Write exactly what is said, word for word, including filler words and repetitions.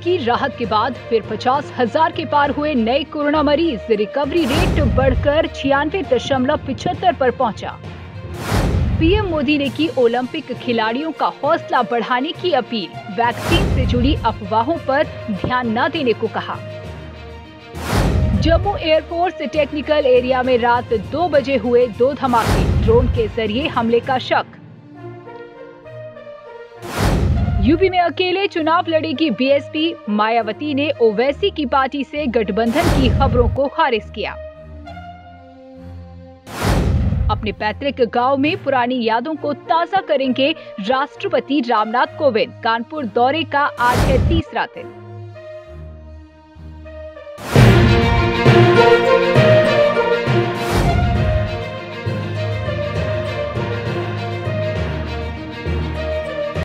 की राहत के बाद फिर पचास हजार के पार हुए नए कोरोना मरीज। रिकवरी रेट बढ़कर छियानवे दशमलव पिछहत्तर पर पहुंचा। पीएम मोदी ने की ओलंपिक खिलाड़ियों का हौसला बढ़ाने की अपील। वैक्सीन से जुड़ी अफवाहों पर ध्यान न देने को कहा। जम्मू एयरफोर्स टेक्निकल एरिया में रात दो बजे हुए दो धमाके। ड्रोन के जरिए हमले का शक। यूपी में अकेले चुनाव लड़ेगी बीएसपी। मायावती ने ओवैसी की पार्टी से गठबंधन की खबरों को खारिज किया। अपने पैतृक गांव में पुरानी यादों को ताजा करेंगे राष्ट्रपति रामनाथ कोविंद। कानपुर दौरे का आज है तीसरा दिन।